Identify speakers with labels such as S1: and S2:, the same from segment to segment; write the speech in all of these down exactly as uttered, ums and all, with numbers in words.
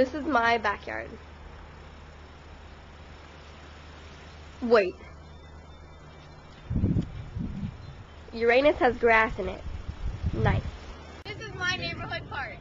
S1: this is my backyard. Wait. Uranus has grass in it. Nice.
S2: This is my neighborhood park.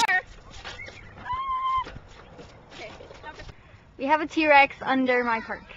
S3: We have a T-Rex under my park.